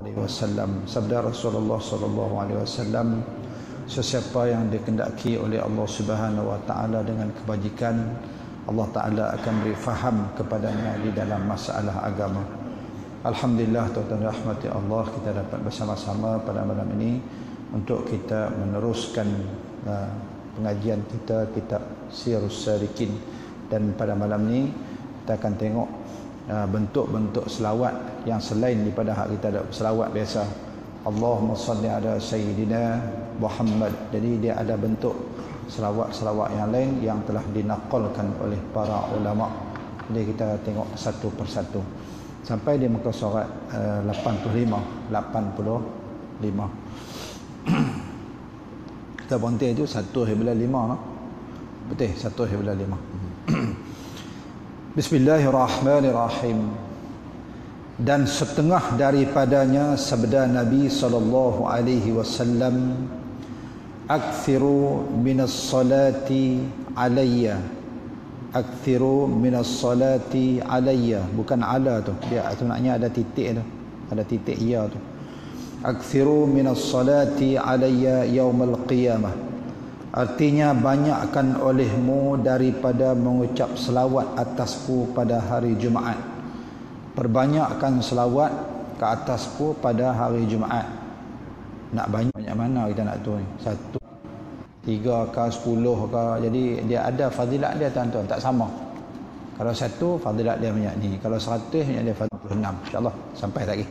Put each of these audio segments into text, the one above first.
wasallam. Sabda Rasulullah sallallahu alaihi wasallam, sesiapa yang dikehendaki oleh Allah Subhanahu wa taala dengan kebajikan, Allah taala akan beri faham kepadanya di dalam masalah agama. Alhamdulillah, tuan-tuan rahmati Allah, kita dapat bersama-sama pada malam ini untuk kita meneruskan pengajian kita kitab Sirrus Salikin, dan pada malam ini kita akan tengok bentuk-bentuk selawat yang selain daripada hak kita ada selawat biasa, Allahumma salli ala Sayyidina Muhammad. Jadi dia ada bentuk selawat-selawat yang lain yang telah dinaqalkan oleh para ulama. Jadi kita tengok satu persatu sampai di muka surat 85. Kita berhenti itu 1/5 lah. Betul, 1/5. Bismillahirrahmanirrahim. Dan setengah daripadanya sabda Nabi sallallahu alaihi wasallam, akthiru minas salati alayya, akthiru minas salati alayya, bukan ala tu, dia sebenarnya ada titik tu, ada titik ya tu. Akthiru minas salati alayya yaumal qiyamah, artinya banyakkan olehmu daripada mengucap selawat atasku pada hari Jumaat. Perbanyakkan selawat ke atasku pada hari Jumaat. Nak banyak mana kita nak tu ni? 1, 3 ke 10 ke. Jadi dia ada fadilat dia, tuan-tuan, tak sama. Kalau 1 fadilat dia banyak ni, kalau 100 banyak dia fadilat 6. InsyaAllah sampai lagi.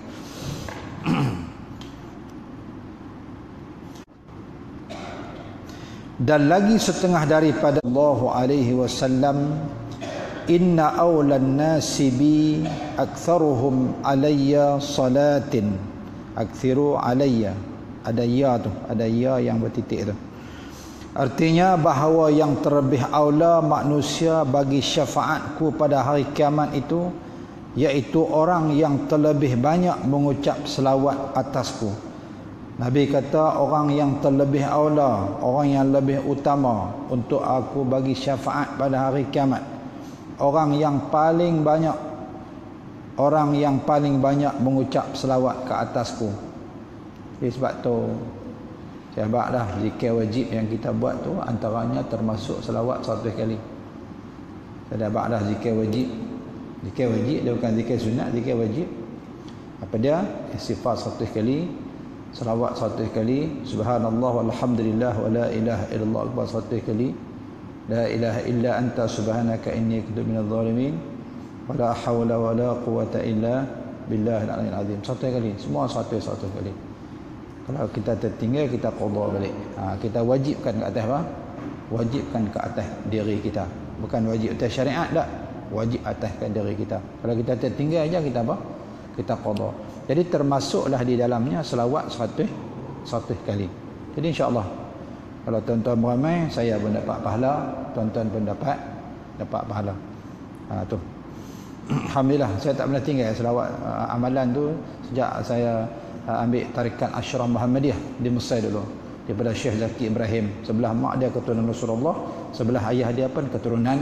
Dan lagi setengah daripada Allah alaihi wasallam, inna awlan nasi bi aktharuhum alayya salatin, akthiru alayya, ada ya tu, ada ya yang bertitik tu. Artinya bahawa yang terlebih aula manusia bagi syafaatku pada hari kiamat itu, iaitu orang yang terlebih banyak mengucap selawat atasku. Nabi kata orang yang terlebih aula, orang yang lebih utama untuk aku bagi syafaat pada hari kiamat, orang yang paling banyak, orang yang paling banyak mengucap selawat ke atasku. Jadi sebab tu sahabat dah, zikir wajib yang kita buat tu antaranya termasuk selawat 100 kali. Sahabat dah zikir wajib. Zikir wajib dia bukan zikir sunat, zikir wajib. Apa dia? Istighfar 100 kali, selawat 100 kali, subhanallah walhamdulillah wa la ilaha illallah akbar 100 kali, la ilaha illa anta subhanaka inni kuntu minadh dhalimin, wa la hawla wa la quwwata illa billahil aliyyil azim 100 kali. Semua 100 kali. Kalau kita tertinggal, kita qada balik. Kita wajibkan ke atas apa? Wajibkan ke atas diri kita. Bukan wajib atas syariat tak, wajib ataskan diri kita. Kalau kita tertinggal aja, kita apa? Kita qada. Jadi termasuklah di dalamnya selawat 100 kali. Jadi insya-Allah kalau tuan-tuan beramai, saya pun dapat pahala, tuan-tuan pun dapat pahala. Tu. Alhamdulillah, saya tak pernah tinggal selawat amalan tu sejak saya ambil tarikat Asyrah Muhammadiyah di Mesir dulu. Daripada Syekh Zaki Ibrahim, sebelah mak dia keturunan Rasulullah, sebelah ayah dia pun keturunan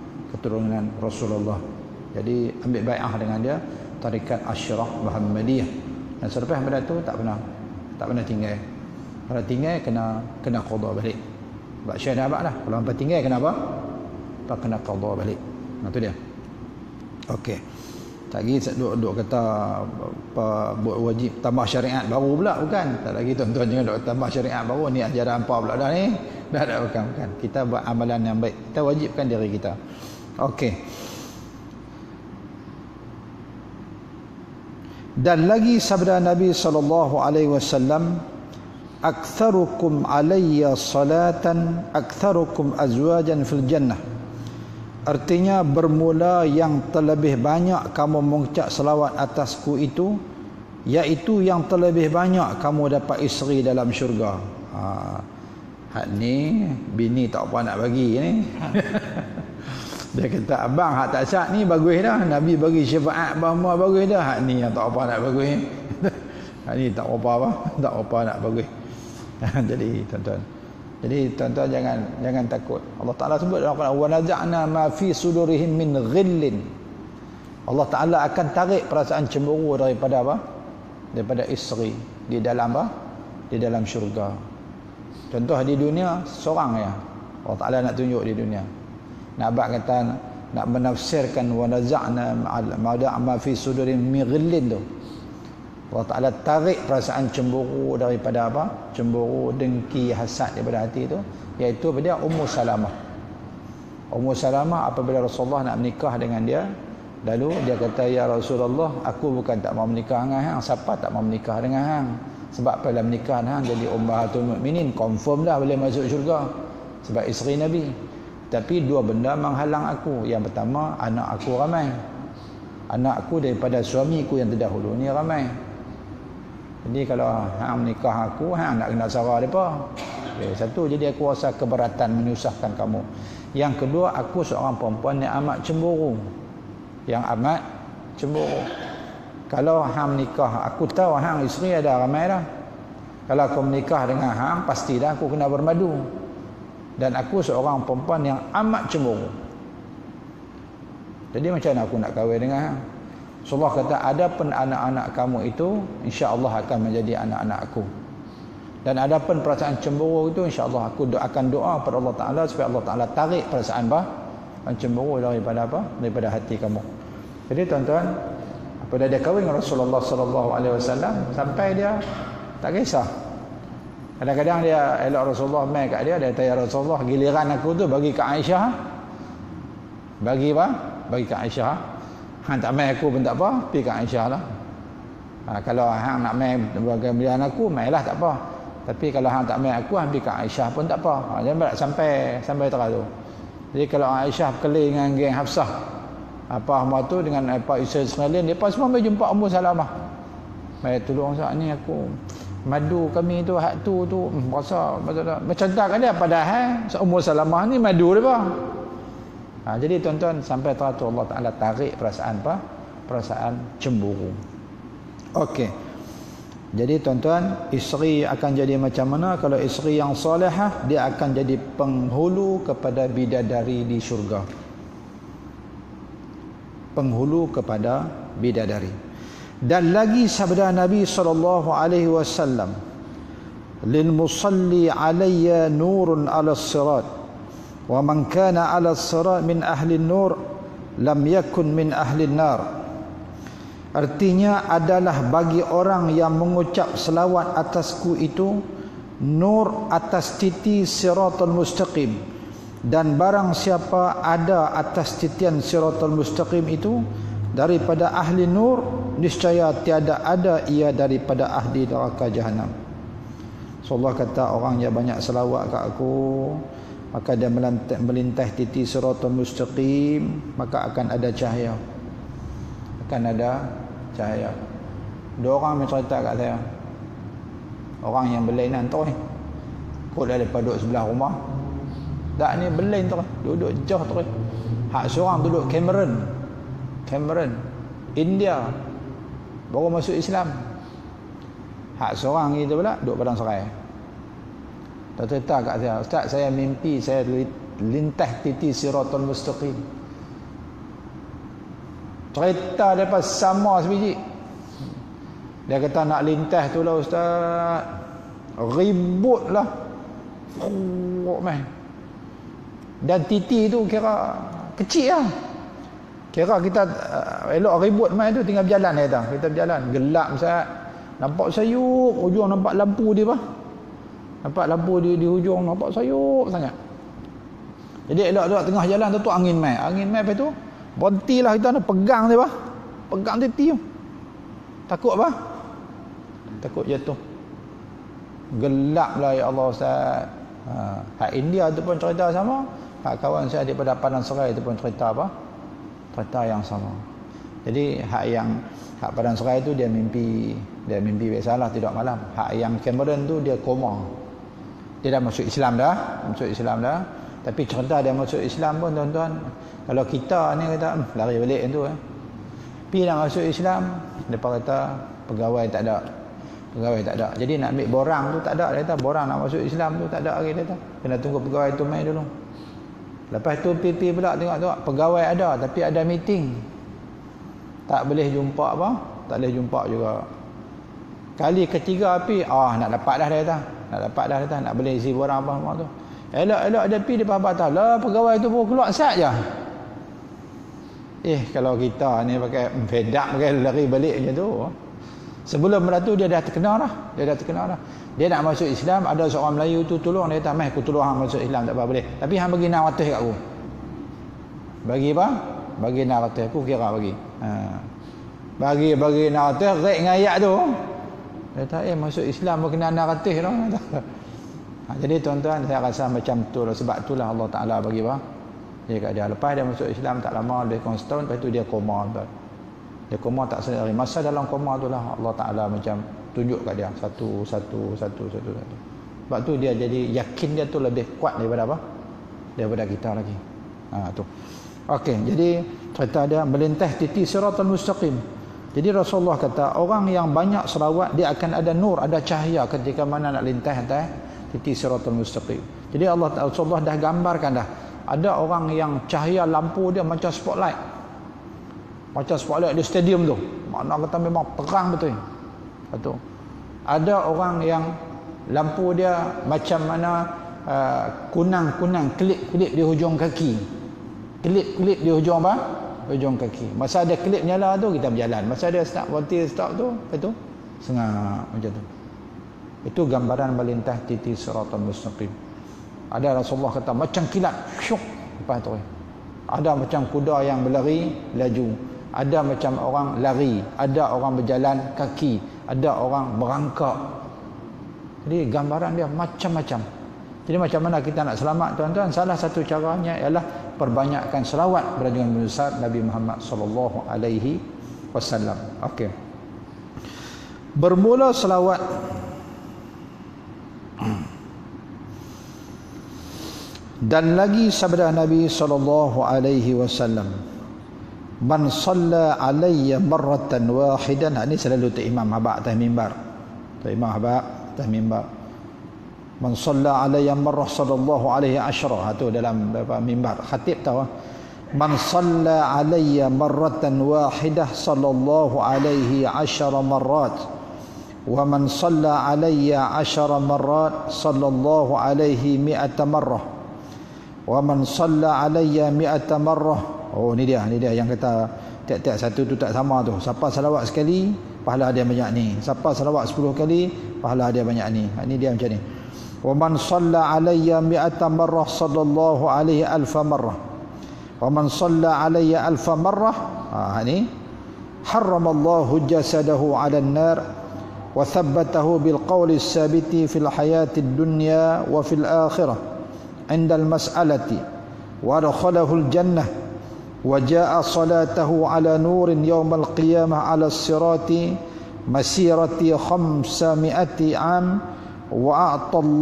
Rasulullah. Jadi ambil bai'ah dengan dia, tarikat Asyrah Muhammadiyah. Dan selepas pada tu tak pernah tinggal. Kalau tinggal kena qada balik. Sebab Syekh dah abad dah. Kalau hampa tinggal kena apa? Tak kena qada balik. Itu dia. Okey. Tak lagi duk kata apa buat wajib tambah syariat baru pula, bukan. Tak lagi tuan-tuan jangan duk tambah syariat baru ni ajaran hampa pula dah ni. Dah bukan. Kita buat amalan yang baik. Kita wajibkan diri kita. Okey. Dan lagi sabda Nabi sallallahu alaihi wasallam, aktsarukum alayya salatan aktsarukum azwajan fil jannah. Artinya bermula yang terlebih banyak kamu mengucap selawat atasku itu, iaitu yang terlebih banyak kamu dapat isteri dalam syurga. Hak ni bini tak apa nak bagi ni. Dia kata, abang hak tak syak ni bagus dah, Nabi bagi syafaat bahawa bagus dah, hak ni yang tak apa nak bagus. Hak ni tak apa nak bagus. Jadi tuan-tuan jangan takut. Allah Taala sebut dalam Al-Quran, wa naza'na ma fi sudurihim min ghillin. Allah Taala akan tarik perasaan cemburu daripada apa? daripada isteri di dalam apa? Di dalam syurga. Contoh di dunia seorang ya. Allah Taala nak tunjuk di dunia. Nak kata nak menafsirkan wa naza'na ma fi sudurin min ghillin tu. Allah Taala tarik perasaan cemburu daripada apa? Cemburu, dengki, hasad daripada hati tu, iaitu pada Ummu Salamah. Ummu Salamah apabila Rasulullah nak menikah dengan dia, lalu dia kata, ya Rasulullah, aku bukan tak mau menikah dengan hang, siapa tak mau menikah dengan hang? Sebab bila menikah dengan hang jadi ummahatul mukminin, confirm dah boleh masuk syurga sebab isteri Nabi. Tapi dua benda menghalang aku. Yang pertama, anak aku ramai. Anak aku daripada suamiku yang terdahulu ni ramai. Jadi kalau hang menikah aku, hang nak kena sara depa. Okay, satu, jadi aku rasa keberatan menyusahkan kamu. Yang kedua, aku seorang perempuan yang amat cemburu. Yang amat cemburu. Kalau hang menikah, aku tahu hang isteri ada ramai dah. Kalau aku menikah dengan hang, pasti dah aku kena bermadu. Dan aku seorang perempuan yang amat cemburu. Jadi macam mana aku nak kahwin dengan hang? Rasulullah kata, adapun anak-anak kamu itu insya-Allah akan menjadi anak-anak aku. Dan adapun perasaan cemburu itu insya-Allah aku akan doa kepada Allah Taala supaya Allah Taala tarik perasaan cemburu daripada apa? Daripada hati kamu. Jadi tuan-tuan, apabila dia kahwin dengan Rasulullah sallallahu alaihi wasallam, sampai dia tak kisah. Kadang-kadang dia elok Rasulullah mai kat dia tanya Rasulullah, giliran aku tu bagi ke Aisyah. Bagi apa? Bagi ke Aisyah. Hang tak mai aku pun tak apa, pergi ke Aisyah lah. Kalau hang nak mai bagi giliran aku, mailah tak apa. Tapi kalau hang tak mai aku, hang pergi ke Aisyah pun tak apa. Jangan berat sampai terlalu. Jadi kalau Aisyah berkeli dengan geng Hafsah, apa semua tu dengan apa isteri sekalian, depa semua mai jumpa Ummu Salamah. Mai tolong saat ni aku madu kami tu hak tu rasa macam tak kan dia, padahal Ummu Salamah ni madu depa. Jadi tuan-tuan, sampai teratur Allah Taala tarik perasaan apa? Perasaan cemburu. Okey. Jadi tuan-tuan, isteri akan jadi macam mana? Kalau isteri yang solehah, dia akan jadi penghulu kepada bidadari di syurga. Penghulu kepada bidadari. Dan lagi sabda Nabi sallallahu alaihi wasallam, lil musalli alayya nurun 'ala as-sirat wa man kana 'ala as-sirat min ahli an-nur lam yakun min ahli an-nar. Artinya adalah bagi orang yang mengucap selawat atasku itu nur atas titi siratal mustaqim, dan barang siapa ada atas titian siratal mustaqim itu daripada ahli nur, niscaya tiada ada ia daripada ahli neraka jahanam. So Allah kata, orang yang banyak selawat kat aku, maka dia melintas titi siratal mustaqim, maka akan ada cahaya. Akan ada cahaya. Dua orang mencerita kat saya, orang yang berlainan tu ni, kot daripada duduk sebelah rumah. Tak ni berlain tu, duduk jauh tu. Hak seorang duduk Cameron, India, baru masuk Islam. Hak seorang itu pula duduk Padang Serai. Tak cerita kat saya, Ustaz, saya mimpi saya lintas titi siratal mustaqim. Cerita dia pas sama sebiji. Dia kata nak lintas tu lah Ustaz, ribut lah. Dan titi tu kira kecil lah. Kira kita elok ribut mai tu tinggal berjalan dia kata. Kita berjalan gelap Ustaz. Nampak sayup, hujung nampak lampu dia apa? Nampak lampu di hujung, nampak sayup sangat. Jadi elok tengah jalan tu angin mai. Angin mai lepas tu berhentilah kita nak pegang dia apa? Pegang titi tu. Takut apa? Takut jatuh. Gelap lah ya Allah Ustaz. Hak India tu pun cerita sama. Hak kawan saya daripada Padang Serai tu pun cerita apa? Cerita yang sama. Jadi hak Padang Serai tu dia mimpi biasalah tidur malam. Hak yang Cameron tu dia koma. Dia dah masuk Islam dah. Tapi cerita dia masuk Islam pun tuan-tuan, kalau kita ni kata lari balik tu Pergi nak masuk Islam, depa kata pegawai tak ada. Jadi nak ambil borang tu tak ada, dia kata borang nak masuk Islam tu tak ada lagi, dia kata. Kena tunggu pegawai tu mai dulu. Lepas tu pergi pula tengok pegawai ada tapi ada meeting. Tak boleh jumpa apa? Tak boleh jumpa juga. Kali ketiga api, nak dapat dah dia kata. Nak dapat dah dia kata, nak beli isi borang apa semua tu. Elok-elok dia pergi depan batal. Lah pegawai tu pun keluar sat je. Kalau kita ni pakai fedak, pakai lari balik macam tu. Sebelum benda tu dia dah terkena dah. Dia nak masuk Islam, ada seorang Melayu tu tolong dia kata, "Meh aku tolong hang masuk Islam tak apa boleh. Tapi hang bagi 600 kat aku." Bagi apa? Bagi 600 aku kira bagi. Bagi 600 rek dengan ayat tu. Dia kata, masuk Islam pun kena 600 dah. Jadi tuan-tuan, saya rasa macam tu lah. Sebab itulah Allah Ta'ala bagi apa? Dia kat dia. Lepas dia masuk Islam tak lama, lebih kurang setahun, lepas tu dia koma. Dia koma tak sedari. Masa dalam koma tu lah Allah Ta'ala macam tunjuk kat dia satu. Sebab tu dia jadi yakin dia tu lebih kuat daripada apa? Daripada kita lagi. Tu. Okey, jadi cerita dia melintas titi siratal mustaqim. Jadi Rasulullah kata orang yang banyak selawat dia akan ada nur, ada cahaya ketika mana nak lintas atas titi siratal mustaqim. Jadi Rasulullah dah gambarkan dah. Ada orang yang cahaya lampu dia macam spotlight. Macam spotlight di stadium tu. Makna kata memang terang betul. Betul. Ada orang yang lampu dia macam mana kunang-kunang, kelip-kelip di hujung kaki. Kelip-kelip di hujung apa? Hujung kaki. Masa ada kelip nyala tu kita berjalan. Masa dia stop tu, itu sengak macam tu. Itu gambaran melintas titi siratal mustaqim. Ada Rasulullah kata macam kilat, syuk lepas tu. Ada macam kuda yang berlari laju. Ada macam orang lari, ada orang berjalan kaki, ada orang berangkak. Jadi gambaran dia macam-macam. Jadi macam mana kita nak selamat tuan-tuan? Salah satu caranya ialah perbanyakkan selawat pada junjungan besar Nabi Muhammad sallallahu alaihi wasallam. Okey. Bermula selawat dan lagi sabda Nabi sallallahu alaihi wasallam, "Man shalla alayya marratan wahidan." Ini selalu tu Imam Habaq atas mimbar. Tu Imam Habaq atas mimbar. "Man shalla alayya marrah sallallahu alaihi asyara." Itu dalam mimbar. Khatib tahu. "Man shalla alayya marratan wahidah sallallahu alaihi asyara marrat. Wa man shalla alayya asyara marrat sallallahu alaihi mi'ata marrah. Wa man shalla alayya mi'ata marrah." Oh, ni dia yang kata tiap-tiap satu tu tak sama tu. Siapa salawat sekali, pahala dia banyak ni. Siapa salawat 10 kali, pahala dia banyak ni. Ini dia macam ni. "Wa man shalla alayya mi'ata marrah sallallahu alaihi alfa marrah. Wa man shalla alayya alfa marrah." Ni harramallahu jasadahu 'alan nar wa thabbatahu bil qawli as-sabiti fil hayatid dunya wa fil akhirah 'inda al-mas'alati wa adkhalahu al-jannah wa jaa'a salatahu 'ala nurin yawm al-qiyamah 'ala as-sirati masirati 500 'am wa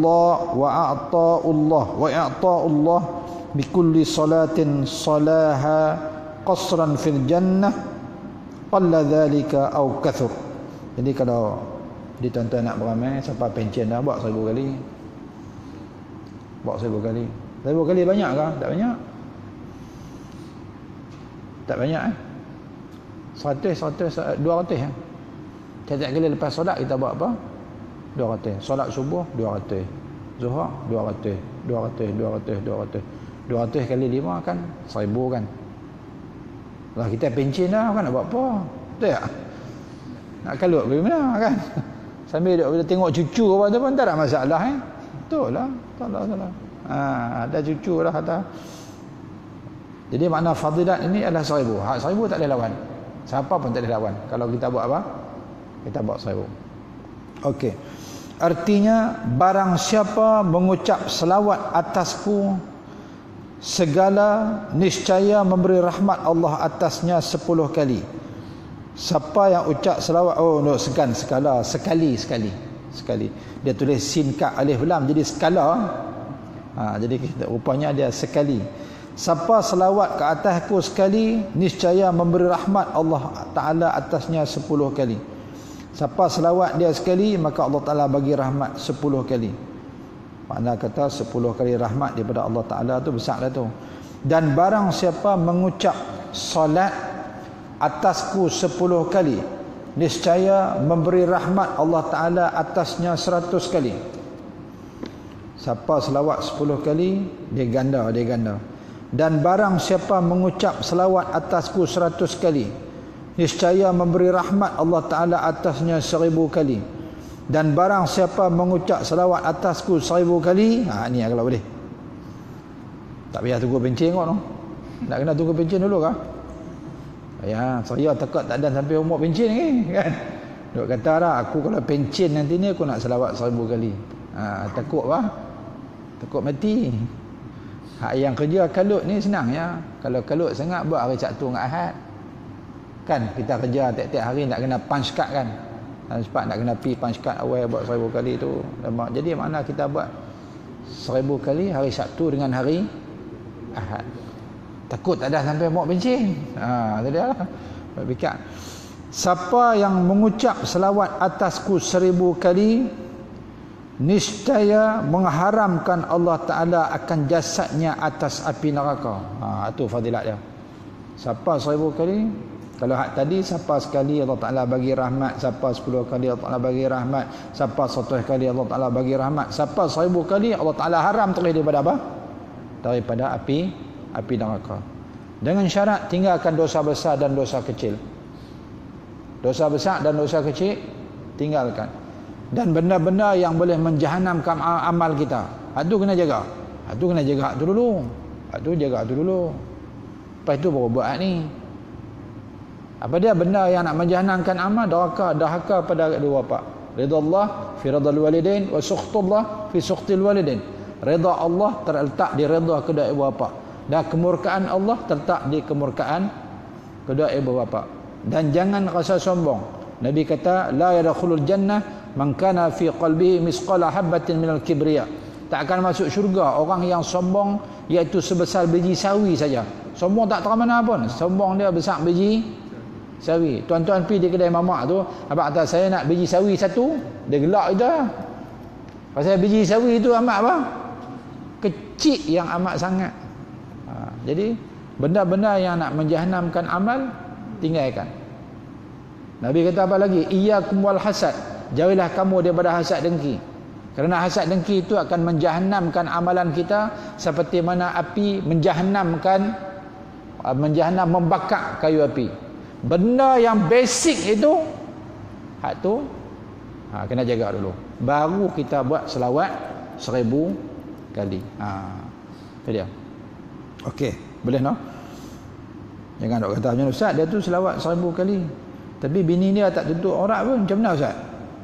a'ta'ullah bi kulli salatin salaha qasran fil jannah qalla dhalika aw kathur." Jadi kalau tuan-tuan nak beramai, siapa pencen dah buat 1000 kali. Buat 1000 kali. 1000 kali banyak ke? Tak banyak. Tak banyak 100 200 Tiap-tiap kali lepas solat kita buat apa? 200. Solat subuh 200. Zuhur 200. 200 kali 5 kan 1000 kan. Lah kita pencen dah kan nak buat apa? Betul tak? Nak kalut pergi mana kan? Sambil duk tengok cucu apa tu pun tak ada masalah Betul lah. Salah. Ada cucu lah kata. Jadi makna fadilat ini adalah 1000. Hak 1000 tak boleh lawan. Siapa pun tak boleh lawan. Kalau kita buat apa? Kita buat 1000. Okey. Artinya barang siapa mengucap selawat atasku, segala niscaya memberi rahmat Allah atasnya 10 kali. Siapa yang ucap selawat, sekali. Dia tulis sin ka alif lam jadi skala. Jadi rupanya dia sekali. Siapa selawat ke atasku sekali, niscaya memberi rahmat Allah Ta'ala atasnya 10 kali. Siapa selawat dia sekali, maka Allah Ta'ala bagi rahmat 10 kali. Makna kata 10 kali rahmat daripada Allah Ta'ala tu besar dah tu. Dan barang siapa mengucap solat atasku 10 kali, niscaya memberi rahmat Allah Ta'ala atasnya 100 kali. Siapa selawat 10 kali, dia ganda. Dan barang siapa mengucap selawat atasku 100 kali, niscaya memberi rahmat Allah Ta'ala atasnya 1000 kali. Dan barang siapa mengucap selawat atasku 1000 kali, ni kalau boleh. Tak payah tunggu pencen kot, no? Nak kena tunggu pencen dulu kah? Ya, saya takut tak ada sampai umur pencen ni, kan? Duk kata dah, aku kalau pencen nanti ni aku nak selawat 1000 kali. Takut apa? Takut mati. Hak yang kerja kalut ni senang ya. Kalau kalut sangat buat hari Sabtu dengan Ahad. Kan kita kerja tiap-tiap hari nak kena punch card kan. Sebab nak kena pi punch card awal buat 1000 kali tu. Jadi mana kita buat 1000 kali hari Sabtu dengan hari Ahad. Takut tak ada sampai mau bencin. Tadi lah. Fikir. Siapa yang mengucap selawat atasku 1000 kali, niscaya mengharamkan Allah Ta'ala akan jasadnya atas api neraka. Itu fadilat dia. Siapa 1000 kali? Kalau hak tadi, siapa sekali Allah Ta'ala bagi rahmat, siapa 10 kali Allah Ta'ala bagi rahmat, siapa 100 kali Allah Ta'ala bagi rahmat, siapa 1000 kali Allah Ta'ala haram terus daripada apa? Daripada api neraka. Dengan syarat tinggalkan dosa besar dan dosa kecil. Dosa besar dan dosa kecil tinggalkan. Dan benda-benda yang boleh menjahanamkan amal kita, itu kena jaga. Itu kena jaga tu dulu. Itu jaga tu dulu. Lepas tu baru buat ni. Apa dia benda yang nak menjahanamkan amal? Dahaka pada dua bapa. Ridha Allah fi ridhal walidain wa sukhtullah fi sukhtil walidain. Ridha Allah terletak di ridha kedua ibu bapa, dan kemurkaan Allah terletak di kemurkaan kedua ibu bapa. Dan jangan rasa sombong. Nabi kata la yadkhulul jannah man kana fi qalbihi misqala habatin minal kibriya. Tak akan masuk syurga orang yang sombong, iaitu sebesar biji sawi saja. Sombong tak terang mana pun, sombong dia besar biji sawi. Tuan-tuan pergi di kedai mamak tu, abang kata saya nak biji sawi satu, dia gelak itu. Pasal biji sawi itu amat apa? Kecil yang amat sangat. Jadi benda-benda yang nak menjahanamkan amal, tinggalkan. Nabi kata apa lagi? Iyyakum wal hasad. Jauhilah kamu daripada hasad dengki. Kerana hasad dengki itu akan menjahanamkan amalan kita seperti mana api menjahanam membakar kayu api. Benda yang basic itu, hak tu kena jaga dulu. Baru kita buat selawat 1000 kali. Itu dia. Okey, boleh no? Jangan dok kata macam ustaz dia tu selawat 1000 kali. Tapi bini dia tak tutup aurat pun, macam mana ustaz?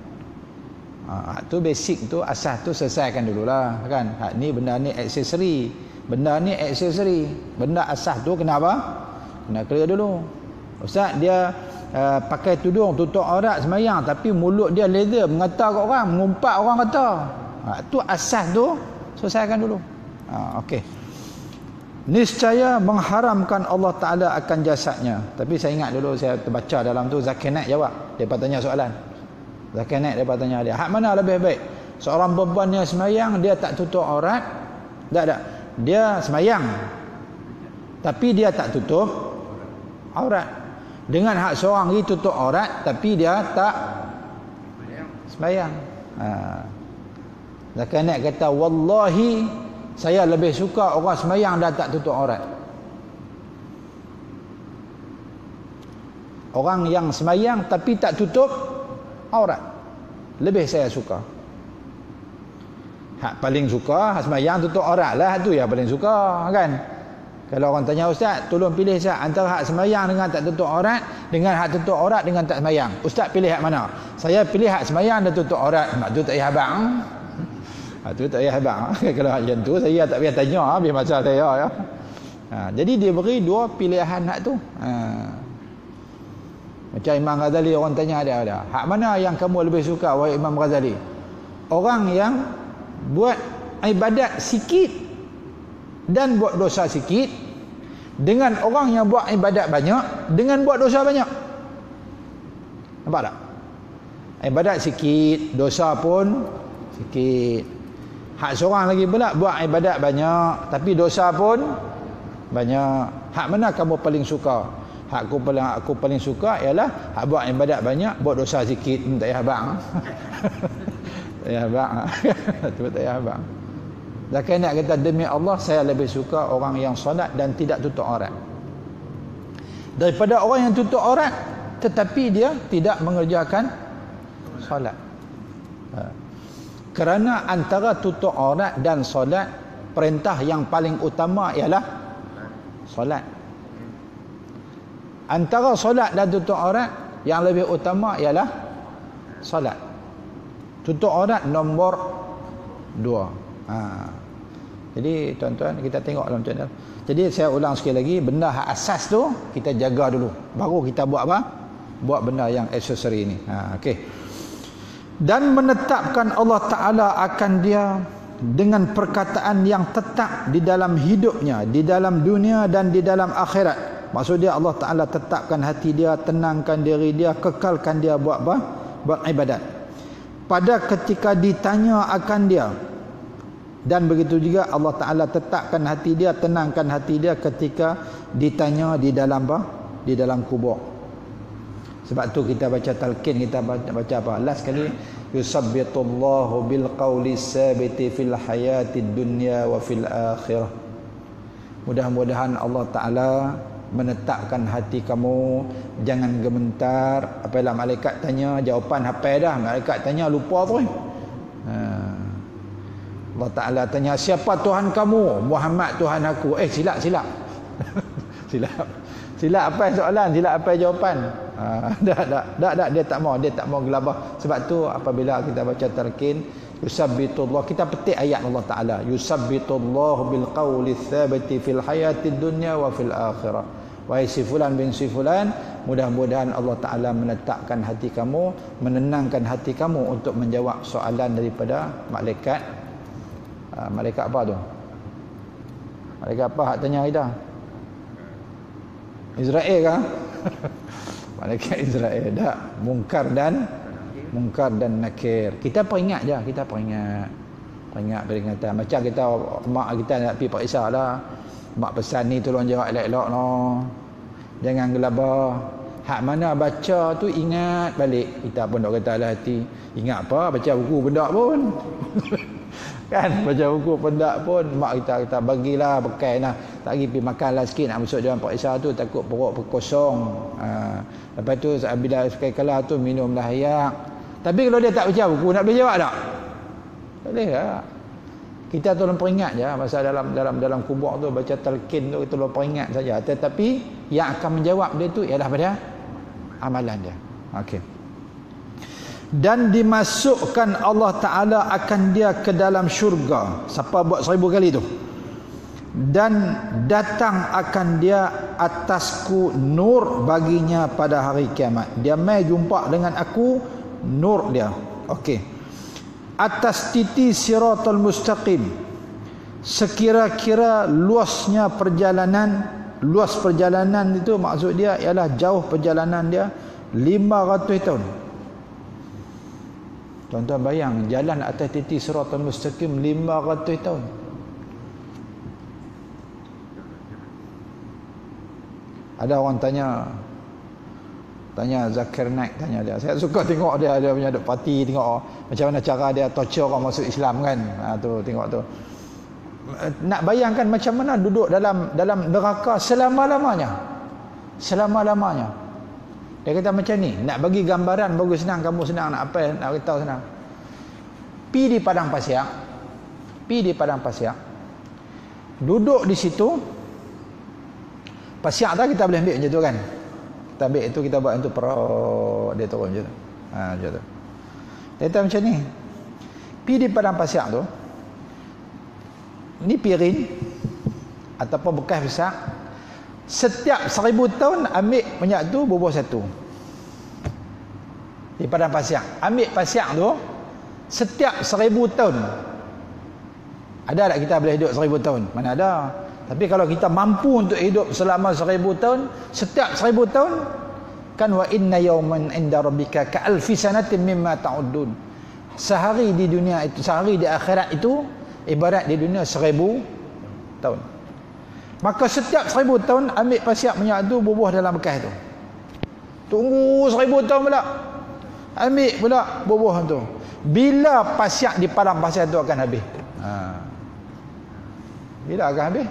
Tu basic tu, asas tu selesaikan dululah kan. Ni benda ni aksesori. Benda ni aksesori. Benda asas tu kena apa? Kena clear dulu. Ustaz dia pakai tudung tutup aurat semayang, tapi mulut dia leather mengata kat orang, mengumpat orang kata. Tu asas tu selesaikan dulu. Okey. Niscaya mengharamkan Allah Ta'ala akan jasadnya. Tapi saya ingat dulu saya terbaca dalam tu, Zakir Naik jawab. Dia tanya soalan. Zakir Naik dia tanya dia, hak mana lebih baik? Seorang perempuan yang semayang, dia tak tutup aurat. Tak. Dia semayang, tapi dia tak tutup aurat. Dengan hak seorang ni tutup aurat, tapi dia tak semayang. Zakir Naik kata, wallahi saya lebih suka orang semayang dan tak tutup aurat. Orang yang semayang tapi tak tutup aurat, lebih saya suka. Hak paling suka hak semayang tutup aurat lah, tu yang paling suka kan. Kalau orang tanya ustaz, tolong pilih ustaz antara hak semayang dengan tak tutup aurat dengan hak tutup aurat dengan tak semayang. Ustaz pilih hak mana? Saya pilih hak semayang dan tutup aurat. Mak tu tak payah abang. Tu tak payah abang. Kalau macam tu saya tak payah tanya habis masa saya ya. Jadi dia beri dua pilihan hak tu. Macam Imam Ghazali orang tanya dia ada. Hak mana yang kamu lebih suka wahai Imam Ghazali? Orang yang buat ibadat sikit dan buat dosa sikit, dengan orang yang buat ibadat banyak dengan buat dosa banyak. Nampak tak? Ibadat sikit, dosa pun sikit. Hak seorang lagi pula buat ibadat banyak tapi dosa pun banyak. Hak mana kamu paling suka? Aku paling suka ialah hak buat ibadat banyak, buat dosa sikit, tak payah abang. Tak payah abang. Tak payah abang. Zakir nak kata demi Allah saya lebih suka orang yang solat dan tidak tutup aurat daripada orang yang tutup aurat tetapi dia tidak mengerjakan solat. Kerana antara tutup aurat dan solat, perintah yang paling utama ialah solat. Antara solat dan tutup aurat yang lebih utama ialah solat. Tutup aurat nombor 2. Jadi tuan-tuan kita tengok dalam channel. Jadi saya ulang sekali lagi, benda asas tu kita jaga dulu, baru kita buat apa? Buat benda yang aksesori ni. Okey. Dan menetapkan Allah Ta'ala akan dia dengan perkataan yang tetap di dalam hidupnya, di dalam dunia dan di dalam akhirat. Maksud dia Allah Ta'ala tetapkan hati dia, tenangkan diri dia, kekalkan dia buat apa? Buat ibadat. Pada ketika ditanya akan dia. Dan begitu juga Allah Ta'ala tetapkan hati dia, tenangkan hati dia ketika ditanya di dalam apa? Di dalam kubur. Sebab tu kita baca talqin, kita baca apa? Last kali, yusabbitullahu bil qawli sabiti fil hayati dunya wa fil akhirah. Mudah-mudahan Allah Ta'ala menetapkan hati kamu, jangan gementar. Apabila malaikat tanya, jawapan hafal dah, malaikat tanya lupa tu. Allah Ta'ala tanya, siapa Tuhan kamu? Muhammad Tuhan aku. Silap silap apa soalan, silap apa jawapan. Tak, dia tak mau gelabah. Sebab tu apabila kita baca talqin, yusabbitullah, kita petik ayat Allah Ta'ala, yusabbitullah bil qawli tsabiti fil hayati dunya wa fil akhirah. Wahai si fulan bin si fulan, mudah-mudahan Allah Ta'ala menetapkan hati kamu, menenangkan hati kamu untuk menjawab soalan daripada malaikat. Malaikat apa tu? Malaikat apa hak tanya kita? Israel kah? Malaikat Israel. Tak, Munkar dan Nakir. Kita peringat je, peringatan. Macam kita, mak kita nak pergi periksa lah. Mak pesan ni tolong jawab elok-elok no. Jangan gelabah. Hak mana baca tu ingat balik. Kita pun nak kata dalam hati, ingat apa? Baca buku benda pun. Kan baca buku pendak pun mak kita kata bagilah bekal lah, tak pergi makanlah sikit nak masuk dalam periksa tu, takut perut berkosong. Lepas tu bila sekali-kala tu minumlah air. Tapi kalau dia tak baca buku, nak boleh jawab tak? Tak boleh tak? Kita tolong peringat je masa dalam kubur tu baca talqin tu, kita tolong peringat saja. Tetapi yang akan menjawab dia tu ialah pada amalan dia. Okey. Dan dimasukkan Allah Ta'ala akan dia ke dalam syurga. Siapa buat 1000 kali tu? Dan datang akan dia atasku nur baginya pada hari kiamat. Dia mai jumpa dengan aku, nur dia. Okey. Atas titi siratul mustaqim. Sekira-kira luasnya perjalanan, luas perjalanan itu maksud dia ialah jauh perjalanan dia 500 tahun. Tuan-tuan bayang, jalan atas titi siratul mustaqim 500 tahun. Ada orang tanya Zakir Naik, tanya dia. Saya suka tengok dia punya ada parti, tengok macam mana cara dia torture orang masuk Islam kan. Tu tengok tu. Nak bayangkan macam mana duduk dalam neraka selama-lamanya. Dia kata macam ni, nak bagi gambaran bagus senang, kamu senang nak apa, nak beritahu senang. Pi di padang pasir. Duduk di situ. Pasir tak kita boleh ambil macam tu kan. Kita ambil itu, kita buat itu perut dia turun macam tu. Macam tu. Dia kata macam ni. Pi di padang pasir tu. Ini piring ataupun bekas besar. Setiap 1000 tahun ambil minyak tu bubuh satu. Di padang pasir. Ambil pasir tu setiap 1000 tahun. Ada tak kita boleh hidup 1000 tahun? Mana ada. Tapi kalau kita mampu untuk hidup selama 1000 tahun, setiap 1000 tahun kan wa inna yawman inda rabbika ka alfi sanatin mimma ta'uddun. Sehari di dunia itu, sehari di akhirat itu ibarat di dunia 1000 tahun. Maka setiap 1000 tahun ambil pasiak minyak tu bubuh dalam bekas tu. Tunggu 1000 tahun pula. Ambil pula bubuh tu. Bila pasiak di padang pasir tu akan habis? Bila akan habis?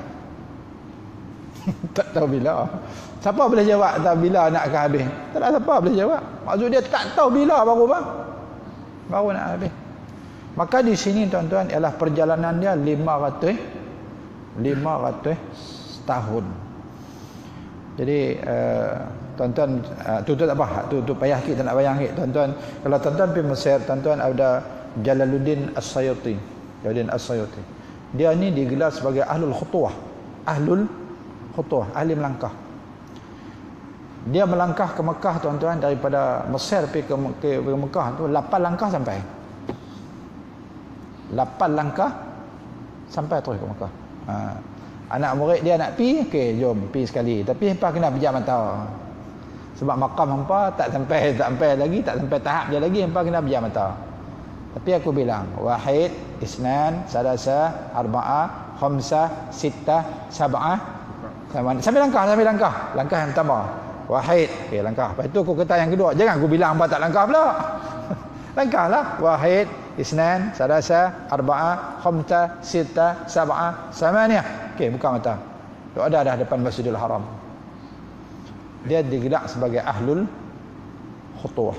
Tak tahu bila. Siapa boleh jawab tak bila nak akan habis? Tak ada siapa boleh jawab. Maksud dia tak tahu bila baru nak habis. Maka di sini tuan-tuan ialah perjalanan dia 500 tahun. Jadi tuan-tuan tu tak apa, tu payah kita nak bayang sikit tuan-tuan. Kalau tuan-tuan pergi Mesir, tuan-tuan ada Jalaluddin As-Sayuti. Dia ni digelar sebagai ahlul khutuwah, ahli melangkah. Dia melangkah ke Mekah tuan-tuan, daripada Mesir pergi ke Mekah tu 8 langkah sampai. 8 langkah sampai terus ke Mekah. Anak murid dia nak pi, okey jom pi sekali. Tapi hangpa kena pejam mata. Sebab makam hangpa tak sampai lagi, tak sampai tahap dia lagi, hangpa kena pejam mata. Tapi aku bilang, wahid, isnan, salasa, arba'a, khamsah, sittah, sab'ah. Sambil langkah. Langkah yang pertama, wahid, okey langkah. Lepas tu aku kata yang kedua, jangan aku bilang hangpa tak langkah pula. Langkahlah, wahid, isnan, salasa, arba'a, khamsah, sittah, sab'ah, samaniyah. Okey, buka mata. Tu ada dah depan Masjidil Haram. Dia digelar sebagai ahlul khutuwah.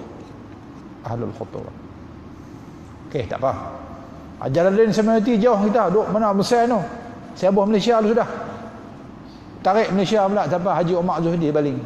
Okey, tak apa. Jalaluddin As-Sayuti jauh kita, duduk mana Mesir tu. Siabuh Malaysia tu sudah. Tarik Malaysia pula siapa? Haji Umar Zuhdi baling.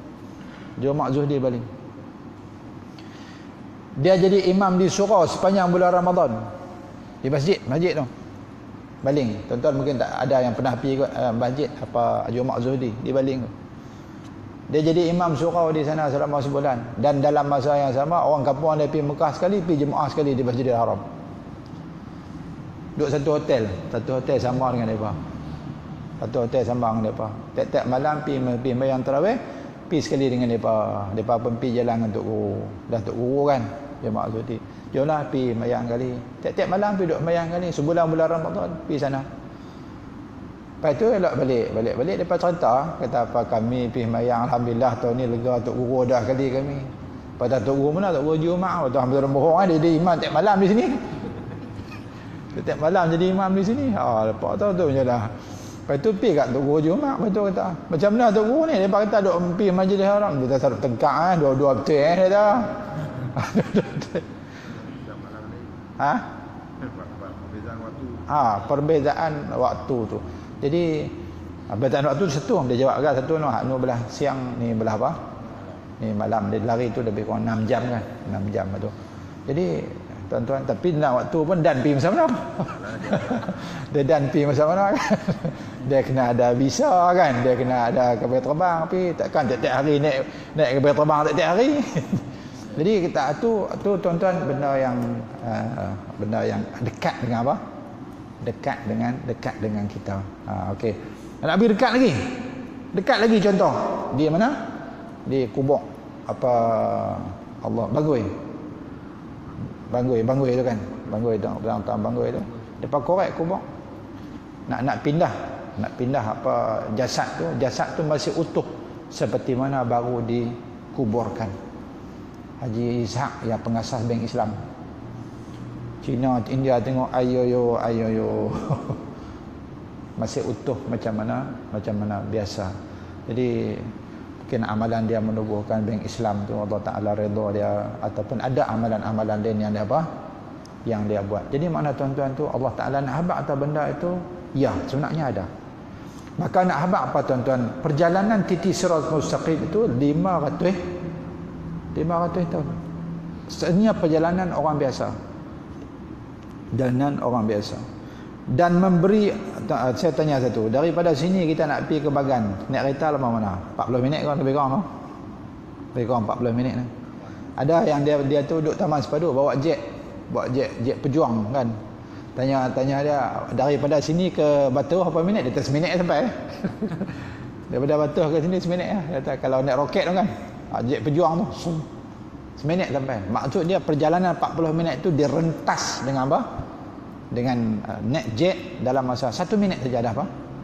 Dia jadi imam di surau sepanjang bulan Ramadan. Di masjid tu. Baling. Tuan-tuan mungkin tak ada yang pernah pergi kot masjid apa Haji Umar Zuhdi di Baling tu. Dia jadi imam surau di sana selama sebulan, dan dalam masa yang sama orang kampung dia pergi Mekah sekali, pergi jemaah sekali di Masjidil Haram. Duduk satu hotel sama dengan depa. Tiap-tiap malam pergi sembahyang tarawih, pergi sekali dengan depa. Depa pun pergi jalan dengan Tok Guru. Dah Tok Guru kan, jemaah Zuhdi. Jomlah pergi sembahyang kali. Tiap-tiap malam pergi duduk sembahyang kali, sebulan bulan Ramadan pergi sana. Lepas tu elok balik depa cerita, kata apa kami pergi sembahyang, alhamdulillah tahun ni lega, Tok Guru dah kali kami. Pada Tok Guru mana? Tok Guru Jumaat. Tuan betul bohong kan, dia imam tiap malam di sini. Tiap malam jadi imam di sini. Lepas tu jelah. Lepas tu pergi kat Tok Guru Jumaat, lepas tu kata, macam mana Tok Guru ni? Depa kata duk pergi Masjidil Haram. Dia tak tegak dua-dua betul dia kata. Perbezaan waktu tu. Jadi perbezaan waktu satu dia jawab kan, satu nu belah siang, ni belah apa? Ni malam. Dia lari tu lebih kurang 6 jam kan. 6 jam tu. Jadi tuan-tuan, tapi nak waktu pun dan pergi macam mana? Dia dan pergi macam mana kan? Dia kena ada visa kan, dia kena ada kapal terbang, tapi takkan tiap-tiap hari naik kapal terbang tiap-tiap hari. Jadi kita tu tuan-tuan benda yang dekat dengan apa? Dekat dengan kita. Okey. Nak pergi dekat lagi contoh. Di mana? Di kubur apa Allah Bangui tu kan. Bangui tu, belakang Bangui tu. Depa korek kubur. Nak pindah apa jasad tu masih utuh seperti mana baru dikuburkan. Haji Ishaq yang pengasas Bank Islam. Cina, India tengok ayo masih utuh macam mana biasa. Jadi mungkin amalan dia menubuhkan Bank Islam tu Allah Taala redha dia, ataupun ada amalan-amalan lain yang dia buat. Jadi makna tuan-tuan tu Allah Taala nak habaq atas benda itu, ya sebenarnya ada. Maka nak habaq apa tuan-tuan? Perjalanan titi siratal mustaqim itu 500 tahun. Sebenarnya perjalanan orang biasa. Dan memberi, saya tanya satu, daripada sini kita nak pergi ke Bagan, naik kereta lama mana? 40 minit kan, lebih kurang 40 minit kan. Ada yang dia tu duduk Taman Sepadu, bawa jet pejuang kan. Tanya dia, daripada sini ke Batu berapa minit? Dia kata seminit sampai. Daripada Batu ke sini seminit lah. Dia kata kalau naik roket tu kan, jet pejuang tu seminit sampai. Maksud dia perjalanan 40 minit tu direntas dengan apa? Dengan naik jet dalam masa 1 minit saja dah apa?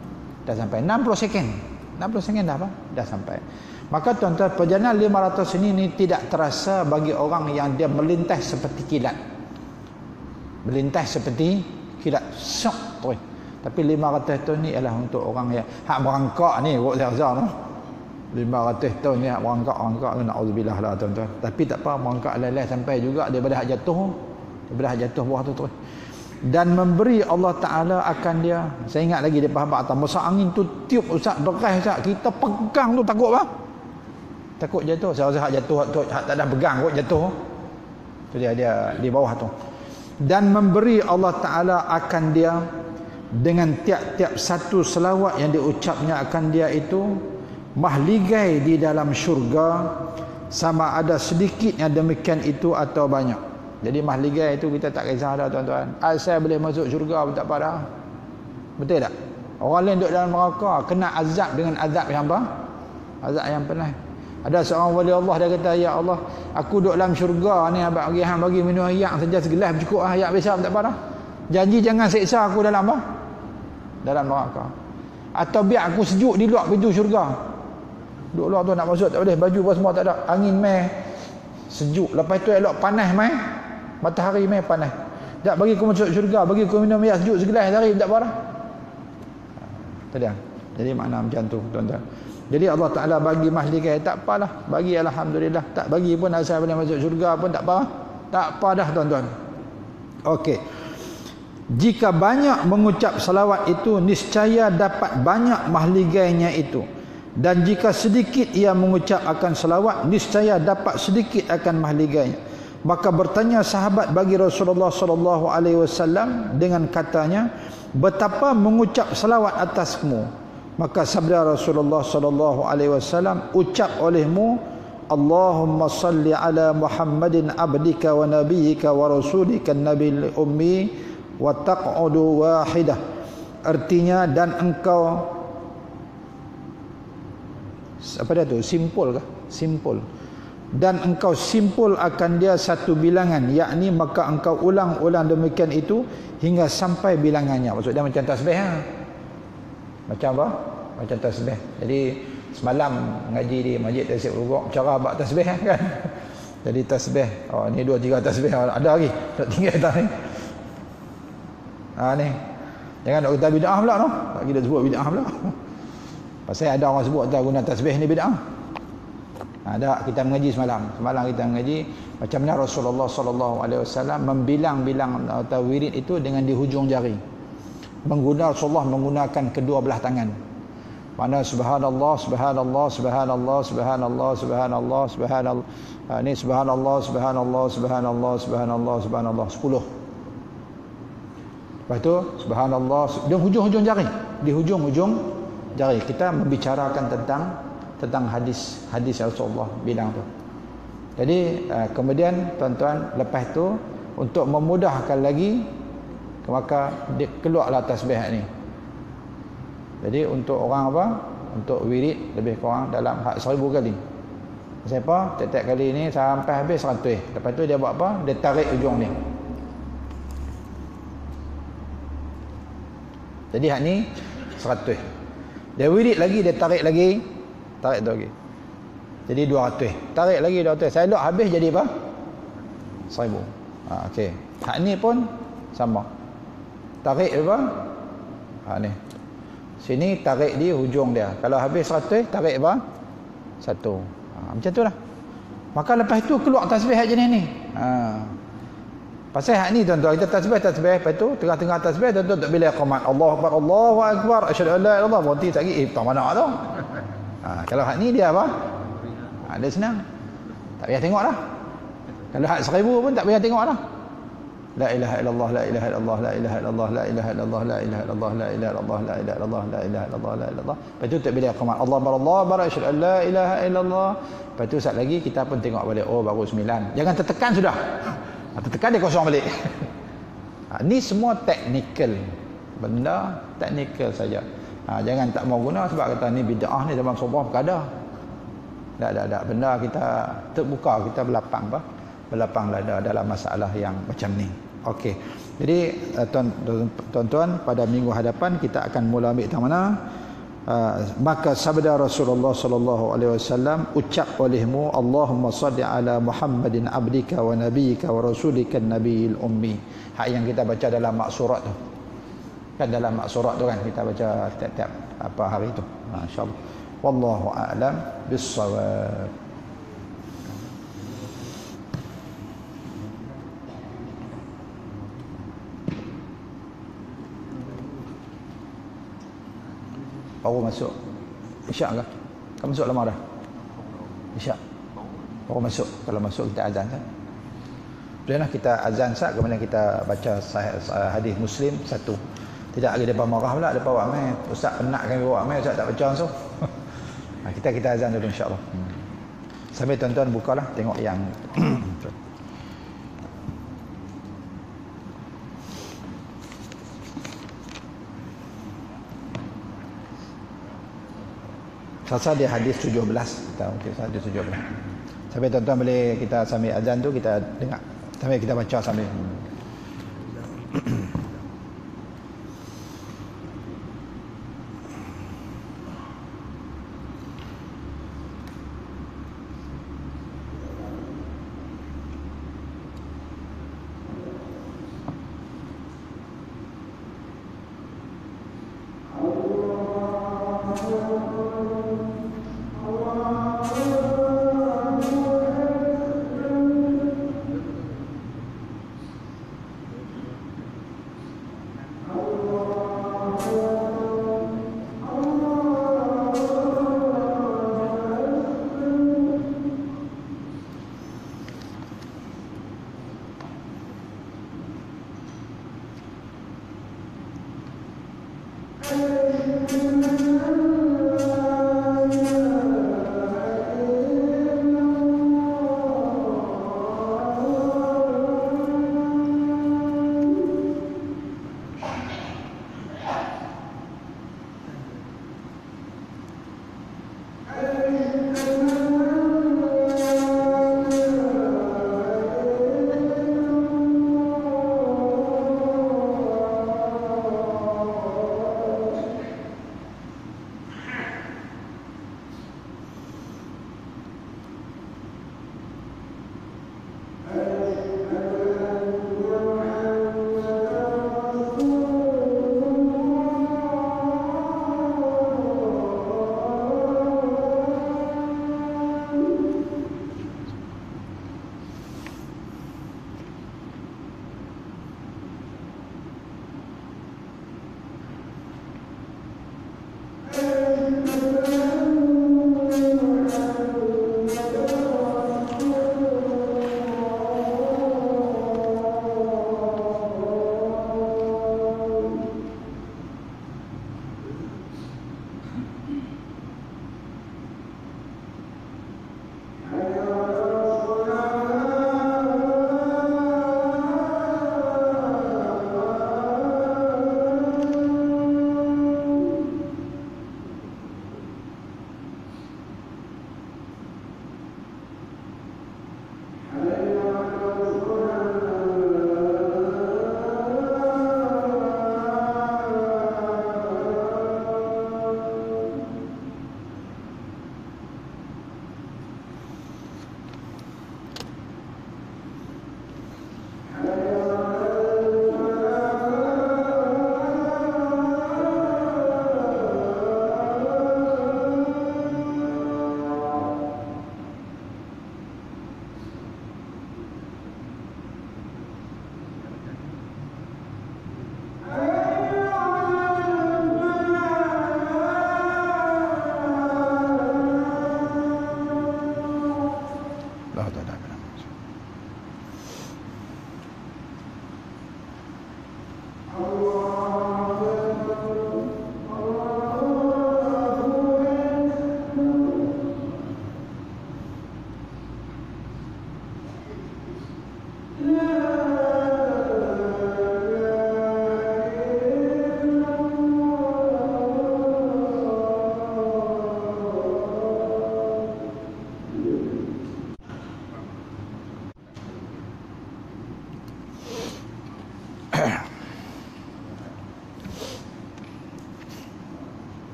dah sampai. 60 second. 60 second dah apa? Dah sampai. Maka tuan-tuan, perjalanan 500 ini tidak terasa bagi orang yang dia melintas seperti kilat. Melintas seperti kilat. Syok terus. Tapi 500 tahun ni ialah untuk orang yang hak merangkak ni, kok saya rasa no. 500 tahun ni hak merangkak naudzubillah lah tuan-tuan. Tapi tak apa, merangkak leleh sampai juga daripada hak jatuh. Daripada hak jatuh bawah tu terus. Dan memberi Allah Ta'ala akan dia. Saya ingat lagi dia faham atas masa angin tu tiup Ustaz, beras Ustaz, kita pegang tu takut apa? Takut jatuh. Saya rasa hak jatuh hak tak ada pegang kot jatuh. Tu dia di bawah tu. Dan memberi Allah Ta'ala akan dia dengan tiap-tiap satu selawat yang diucapnya akan dia itu mahligai di dalam syurga, sama ada sedikit yang demikian itu atau banyak. Jadi mahligai itu kita tak kisah dah tuan-tuan. Asal boleh masuk syurga pun tak apa dah. Betul tak? Orang lain duduk dalam neraka kena azab dengan azab yang apa? Azab yang penas. Ada seorang wali Allah dia kata, ya Allah, aku duduk dalam syurga ni abang bagi minum air saja segelas cukup ah, air biasa pun tak apa dah. Janji jangan seksa aku dalam apa? Dalam neraka. Atau biar aku sejuk di luar pintu syurga. Duduk luar tu nak masuk tak boleh, baju apa semua tak ada, angin meh sejuk, lepas tu elok panas meh, matahari meh panas. Tak bagi aku masuk syurga, bagi aku minum air sejuk segelas sehari tak apa dah. Jadi makna macam tu tuan-tuan. Jadi Allah Ta'ala bagi mahligai, tak apalah, bagi alhamdulillah, tak bagi pun asal boleh masuk syurga pun tak apa. Tak apa dah tuan-tuan. Okey. Jika banyak mengucap salawat itu, niscaya dapat banyak mahligainya itu. Dan jika sedikit ia mengucap akan salawat, niscaya dapat sedikit akan mahligainya. Maka bertanya sahabat bagi Rasulullah sallallahu alaihi wasallam dengan katanya, betapa mengucap salawat atasmu? Maka sabda Rasulullah sallallahu alaihi wasallam, ucap olehmu, Allahumma salli ala Muhammadin abdika wa nabiyyika wa rasulika nabil ummi wa taq'udu wahidah. Artinya, dan engkau apa dia tu? Simpul kah? Simpul. Dan engkau simpul akan dia satu bilangan, yakni maka engkau ulang-ulang demikian itu hingga sampai bilangannya. Maksud dia macam tasbih ha? Macam apa? Macam tasbih. Jadi semalam ngaji di Masjid Tasik Uruk cara buat tasbih kan. Jadi tasbih. Oh ni 2-3 tasbih ada lagi. Tak tinggal dah ni. Ni. Jangan nak kata bid'ah pula noh. Tak kita sebut bid'ah pula. Pasal ada orang sebut tak guna tasbih ni bid'ah. Ada kita mengaji semalam. Semalam kita mengaji macam mana Rasulullah sallallahu alaihi wasallam membilang-bilang atau wirid itu dengan di hujung jari. Rasulullah menggunakan kedua belah tangan. Mana subhanallah, subhanallah, subhanallah, subhanallah, subhanallah, subhanallah. Ini subhanallah, subhanallah, subhanallah, subhanallah, subhanallah 10. Lepas tu subhanallah di hujung-hujung jari. Di hujung-hujung jari kita membicarakan tentang hadis Rasulullah bilang tu. Jadi kemudian tuan-tuan lepas tu untuk memudahkan lagi maka dia keluarlah tasbih ni. Jadi untuk orang apa? Untuk wirid lebih kurang dalam 1000 kali. Siapa? Tiap-tiap kali ni sampai habis 100. Lepas tu dia buat apa? Dia tarik ujung ni. Jadi hak ni 100. Dia wirid lagi, dia tarik lagi. Tarik tu lagi. Jadi 200. Tarik lagi 200. Saya elok habis jadi apa? 1000. Okey. Hak ni pun sama. Tarik apa? Ni. Sini tarik di hujung dia. Kalau habis 100, tarik apa? 1. Macam tu lah. Maka lepas tu keluar tasbih jenis ni. Pasal hak ni tuan-tuan, kita tasbih, lepas tu tengah-tengah tasbih tuan-tuan tak bila qamat Allahu akbar, Allahu akbar, asyhadu an la ilaha illallah, berhenti sekali tak mana tu. Kalau hak ni dia apa? Dia senang. Tak payah tengok dah. Kalau hak 1000 pun tak payah tengok dah. La ilaha illallah, la ilaha illallah, la ilaha illallah, la ilaha illallah, la ilaha illallah, la ilaha illallah, la ilaha illallah, la ilaha illallah, la ilaha illallah. Lepas tu tak bila qamat Allahu akbar, Allahu akbar, asyhadu an la ilaha illallah. Lepas tu sat lagi kita pun tengok balik, oh baru 9. Jangan tertekan sudah. Tertekan dia kosong balik. Ni semua teknikal. Benda teknikal saja. Jangan tak mau guna sebab kata ni bid'ah ni dalam sebuah perkara. Tak. Benda kita terbuka, kita berlapang dada dalam masalah yang macam ni. Okey. Jadi tuan-tuan pada minggu hadapan kita akan mula ambil tang mana maka sabda Rasulullah sallallahu alaihi wasallam, ucap olehmu Allahumma salli ala Muhammadin abdika wa nabiyyika wa rasulika nabiyil ummi. Hak yang kita baca dalam maksurat tu. Kan dalam maksurat tu kan kita baca tiap-tiap apa hari tu. Masyaallah. Wallahu a'lam bis-shawab. Baru masuk Isyak ke? Kau masuk lama dah? Isyak? Baru masuk. Kalau masuk kita azan kan? Bolehlah kita azan sah, kemudian kita baca hadis Muslim satu. Tidak lagi depan marah pula, depan buat main. Ustaz penat kami buat main, Ustaz tak baca langsung. Kita azan dulu insya-Allah. Sambil tuan-tuan bukalah tengok yang Selesai di hadis 17. Kita mungkin hadis 17. Sampai tuan-tuan boleh kita sambil azan tu kita dengar. Sambil kita baca sambil.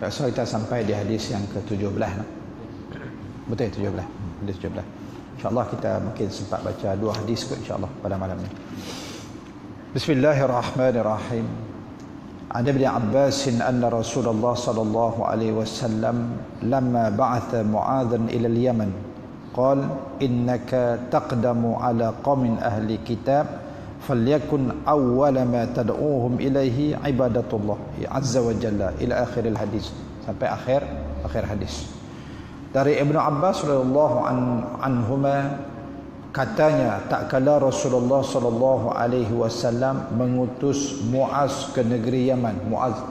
So kita sampai di hadis yang ke-17 lah. Betul 17. Hadis 17. InsyaAllah kita mungkin sempat baca 2 hadis kot insyaAllah pada malam ni. Bismillahirrahmanirrahim. An Ibn Abbas anna Rasulullah sallallahu alaihi wasallam lamma ba'atha Mu'adhan ila al-Yaman qala innaka taqdamu ala qaumin ahli kitab falyakun awwala ma tad'uuhum ilaihi ibadatullah azza wa jalla ila akhir al-hadis, sampai akhir hadis. Dari Ibnu Abbas radhiyallahu anhuma katanya, tak kala Rasulullah sallallahu alaihi wasallam mengutus Muaz ke negeri Yaman.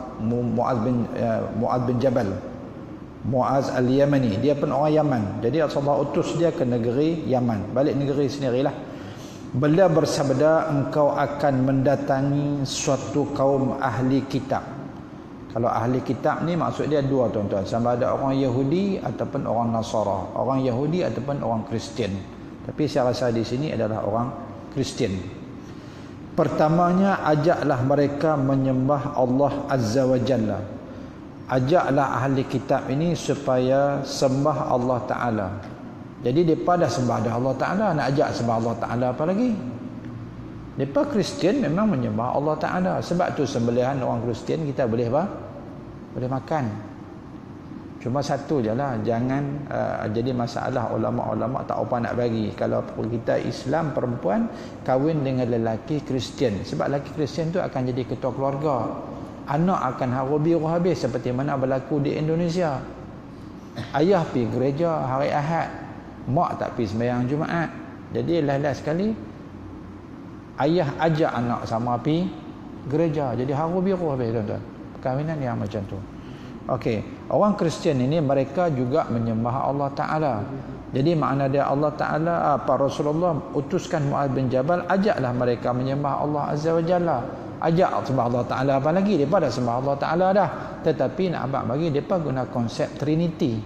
Muaz bin Jabal, Muaz al-Yamani, dia pun orang Yaman. Jadi Rasulullah utus dia ke negeri Yaman, balik negeri sendirilah. Beliau bersabda, engkau akan mendatangi suatu kaum ahli kitab. Kalau ahli kitab ni maksud dia dua tuan-tuan, sama ada orang Yahudi ataupun orang Nasara, orang Yahudi ataupun orang Kristian. Tapi saya rasa di sini adalah orang Kristian. Pertamanya, ajaklah mereka menyembah Allah Azza wa Jalla. Ajaklah ahli kitab ini supaya sembah Allah Ta'ala. Jadi mereka dah sembah dah Allah Ta'ala, nak ajak sembah Allah Ta'ala apa lagi? Mereka Kristian memang menyembah Allah Ta'ala. Sebab tu sembelihan orang Kristian kita boleh apa? Boleh makan. Cuma satu je lah, jangan jadi masalah ulama'-ulama' tak apa nak bagi. Kalau kita Islam perempuan kahwin dengan lelaki Kristian, sebab lelaki Kristian tu akan jadi ketua keluarga, anak akan haru-biru habis seperti mana berlaku di Indonesia. Ayah pergi gereja hari Ahad, mak tak pergi sembahyang Jumaat. Jadi last sekali ayah ajak anak sama pergi gereja, jadi haru-biru habis tuan-tuan. Perkahwinan yang macam tu. Okey, orang Kristian ini mereka juga menyembah Allah Ta'ala. Jadi makna dia Allah Ta'ala, Rasulullah utuskan Mu'adh bin Jabal, ajaklah mereka menyembah Allah Azza wa Jalla. Ajak sembah Allah Ta'ala apa lagi? Mereka dah sembah Allah Ta'ala dah. Tetapi nak abang bagi, mereka guna konsep Trinity.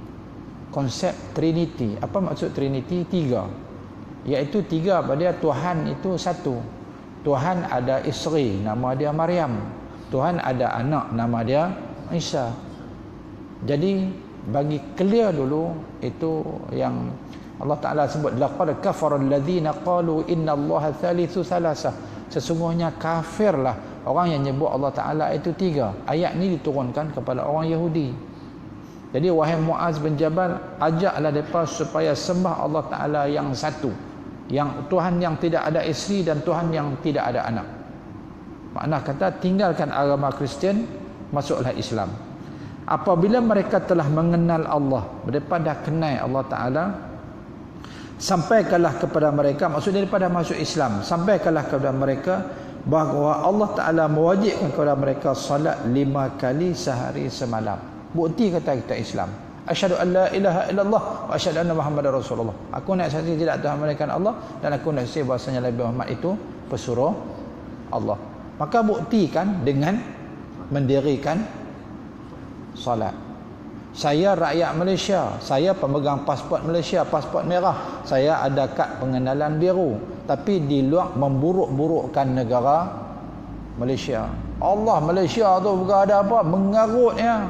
Konsep Trinity. Apa maksud Trinity? 3. Iaitu 3 pada Tuhan itu satu. Tuhan ada isteri, nama dia Maryam. Tuhan ada anak, nama dia Isa. Jadi bagi clear dulu, itu yang Allah Ta'ala sebut, laqad kafara alladhina qalu innallaha thalithu thalatha. Sesungguhnya kafirlah orang yang nyebut Allah Ta'ala itu 3. Ayat ni diturunkan kepada orang Yahudi. Jadi wahai Muaz bin Jabal, ajaklah mereka supaya sembah Allah Ta'ala yang satu, yang Tuhan yang tidak ada isteri dan Tuhan yang tidak ada anak. Makna kata, tinggalkan agama Kristian, masuklah Islam. Apabila mereka telah mengenal Allah, mereka dah kenal Allah Ta'ala, sampaikanlah kepada mereka, maksudnya daripada masuk Islam, sampaikanlah kepada mereka bahawa Allah Ta'ala mewajibkan kepada mereka salat 5 kali sehari semalam. Bukti kata kita Islam. Asyhadu an la ilaha illallah wa asyhadu anna Muhammadar Rasulullah. Aku nak saksi tidak Tuhan melainkan Allah, dan aku nak saksi bahasanya Nabi Muhammad itu pesuruh Allah. Maka buktikan dengan mendirikan salat. Saya rakyat Malaysia, saya pemegang pasport Malaysia, pasport merah, saya ada kad pengenalan biru, tapi di luar memburuk-burukkan negara Malaysia. Allah, Malaysia tu bukan ada apa, mengarutnya.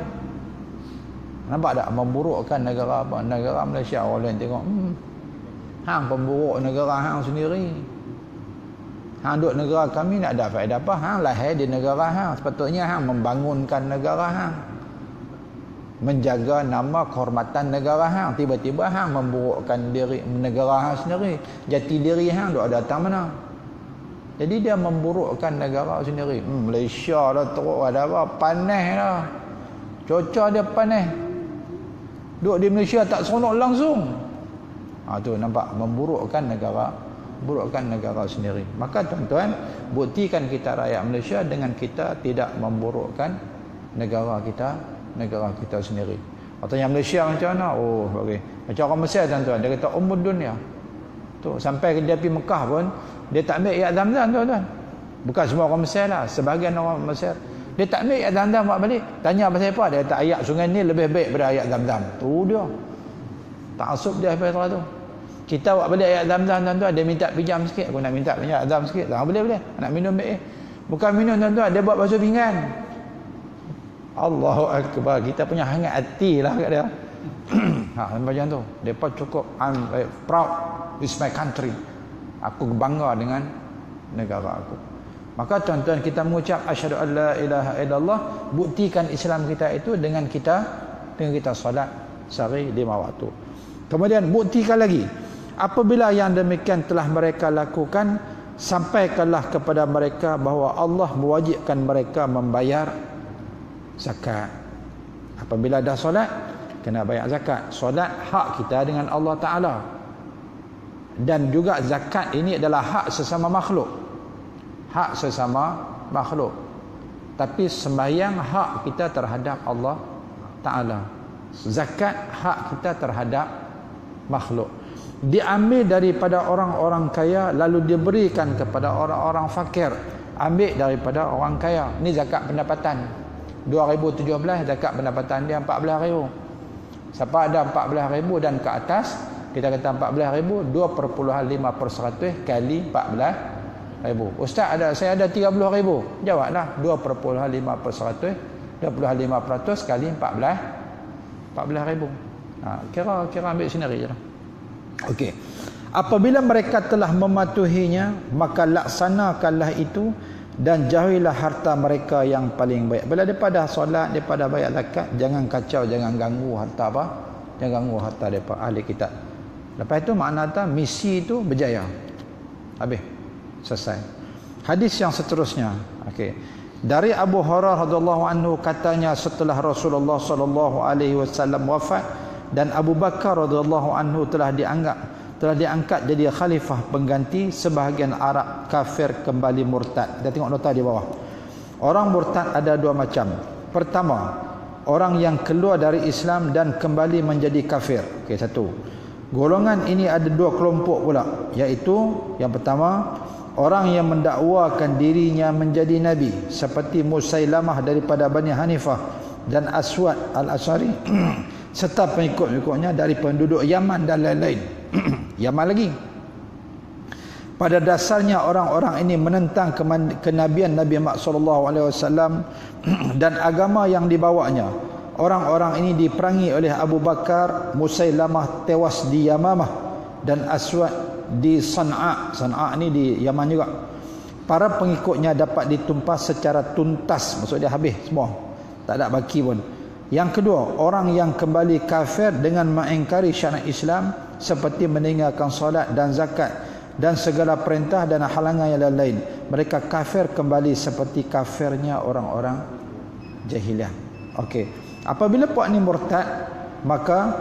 Nampak tak? Memburukkan negara apa? Negara Malaysia. Orang lain tengok, hang pemburuk negara hang sendiri. Hang duduk negara kami nak ada faedah apa? Hang lahir di negara hang. Sepatutnya hang membangunkan negara hang, menjaga nama kehormatan negara hang. Tiba-tiba hang memburukkan diri negara hang sendiri. Jati diri hang duk datang mana? Jadi dia memburukkan negara sendiri. Malaysia dah teruk ada apa? Panas dah. Cuaca dia panas. Duduk di Malaysia tak seronok langsung. Tu nampak, memburukkan negara, burukkan negara sendiri. Maka tuan-tuan, buktikan kita rakyat Malaysia dengan kita tidak memburukkan negara kita sendiri. Katanya Malaysia macam mana? Okey. Macam orang Mesir tuan-tuan, dia kata ummud dunia. Tu sampai dia pergi Mekah pun dia tak ambil ayat Zamzam tuan-tuan. Bukan semua orang Mesir lah, sebahagian orang Mesir dia tak ambil ayat Zamzam buat balik. Tanya pasal apa? Dia kata ayat sungai ni lebih baik daripada ayat Zamzam. Tu dia. Ta'assub dia pasal tu. Kita buat balik ayat Zamzam tuan-tuan, dia minta pinjam sikit, aku nak minta pinjam Zamzam sikit. Tak boleh. Nak minum Bukan minum tuan-tuan, dia buat basuh pinggan. Allahu Akbar. Kita punya hangat hati lah kat dia. Macam tu. Mereka cukup, I'm proud, it's my country. Aku bangga dengan negara aku. Maka tuan-tuan, kita mengucap asyhadu an la ilaha illallah, buktikan Islam kita itu dengan kita solat sehari 5 waktu. Kemudian buktikan lagi, apabila yang demikian telah mereka lakukan, sampaikanlah kepada mereka bahawa Allah mewajibkan mereka membayar zakat. Apabila dah solat, kena bayar zakat. Solat hak kita dengan Allah Ta'ala. Dan juga zakat ini adalah hak sesama makhluk. Hak sesama makhluk. Tapi sembahyang hak kita terhadap Allah Ta'ala. Zakat hak kita terhadap makhluk. Diambil daripada orang-orang kaya lalu diberikan kepada orang-orang fakir. Ambil daripada orang kaya. Ini zakat pendapatan. 2017 zakat pendapatan dia 14,000. Siapa ada 14,000 dan ke atas, kita kata 14,000, 2.5% kali 14,000. Ustaz, saya ada 30,000. Jawablah 2.5%, 25% kali 14,000. Kira ambil sendiri je lah. Okey. Apabila mereka telah mematuhinya, maka laksanakanlah itu dan jauhilah harta mereka yang paling baik. Bila daripada solat, daripada bayar zakat, jangan kacau, jangan ganggu harta apa? Jangan ganggu harta daripada ahli kitab. Lepas itu makna kata misi itu berjaya. Habis. Selesai. Hadis yang seterusnya. Okey. Dari Abu Hurairah radhiyallahu anhu katanya, setelah Rasulullah sallallahu alaihi wasallam wafat dan Abu Bakar radhiyallahu anhu telah diangkat jadi khalifah pengganti, sebahagian Arab kafir kembali murtad. Kita tengok nota di bawah. Orang murtad ada dua macam. Pertama, orang yang keluar dari Islam dan kembali menjadi kafir. Okey, satu. Golongan ini ada dua kelompok pula, iaitu yang pertama, orang yang mendakwakan dirinya menjadi nabi seperti Musailamah daripada Bani Hanifah dan Aswad al-Asy'ari serta pengikut-pengikutnya dari penduduk Yaman dan lain-lain. Yaman lagi. Pada dasarnya orang-orang ini menentang kenabian Nabi Muhammad SAW dan agama yang dibawanya. Orang-orang ini diperangi oleh Abu Bakar. Musailamah tewas di Yamamah dan Aswad di San'a. San'a ni di Yaman juga. Para pengikutnya dapat ditumpas secara tuntas, maksudnya habis semua, tak ada baki pun. Yang kedua, orang yang kembali kafir dengan mengingkari syariat Islam seperti meninggalkan solat dan zakat dan segala perintah dan halangan yang lain. Mereka kafir kembali seperti kafirnya orang-orang jahiliah. Okey. Apabila puak ni murtad, maka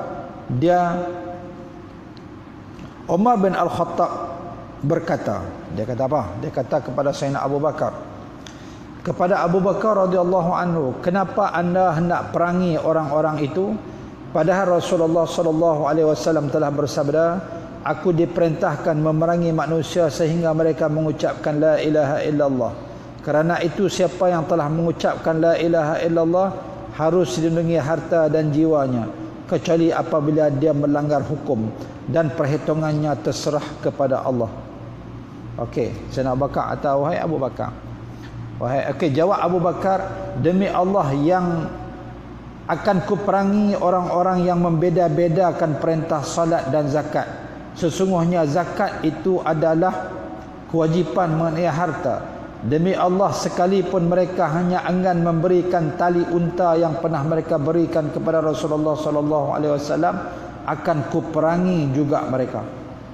Umar bin Al-Khattab berkata, dia kata apa? Dia kata kepada Sayyidina Abu Bakar, kepada Abu Bakar radhiyallahu anhu, kenapa anda hendak perangi orang-orang itu? Padahal Rasulullah sallallahu alaihi wasallam telah bersabda, aku diperintahkan memerangi manusia sehingga mereka mengucapkan la ilaha illallah. Kerana itu siapa yang telah mengucapkan la ilaha illallah harus dilindungi harta dan jiwanya, kecuali apabila dia melanggar hukum dan perhitungannya terserah kepada Allah. Okey, Sayyidina Abu Bakar atau wahai Abu Bakar. Jawab Abu Bakar, demi Allah yang akan kuperangi orang-orang yang membeda-bedakan perintah salat dan zakat. Sesungguhnya zakat itu adalah kewajipan mengenai harta. Demi Allah, sekalipun mereka hanya enggan memberikan tali unta yang pernah mereka berikan kepada Rasulullah sallallahu alaihi wasallam, akan kuperangi juga mereka.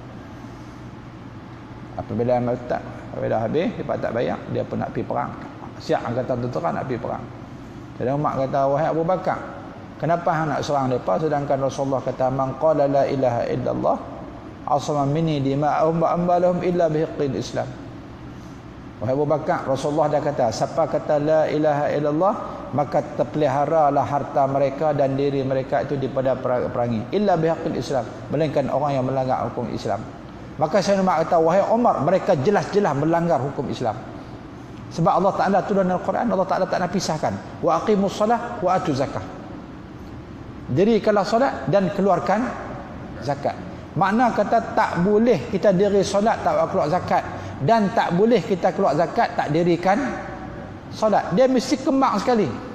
Apabila habis, dia tak bayar, dia pun nak pergi perang. Siap angkatan tentera nak pergi perang. Jadi Umar kata, wahai Abu Bakar, kenapa hang nak serang mereka sedangkan Rasulullah kata, man qala la ilaha illallah asama minni dima'ahum wa ambalahum illa bihiqqil Islam. Wahai Abu Bakar, Rasulullah dah kata, siapa kata la ilaha illallah, maka terpeliharalah harta mereka dan diri mereka itu daripada perangi, illa bihaqqil Islam, melainkan orang yang melanggar hukum Islam. Maka saya nak kata, wahai Umar, mereka jelas-jelas melanggar hukum Islam. Sebab Allah Ta'ala turun dalam Al-Quran, Allah Ta'ala tak nak pisahkan, wa aqimus salah wa atu zakah. Dirikanlah solat dan keluarkan zakat. Makna kata tak boleh kita diri solat tak keluar zakat, dan tak boleh kita keluar zakat tak dirikan solat. Dia mesti kembang sekali.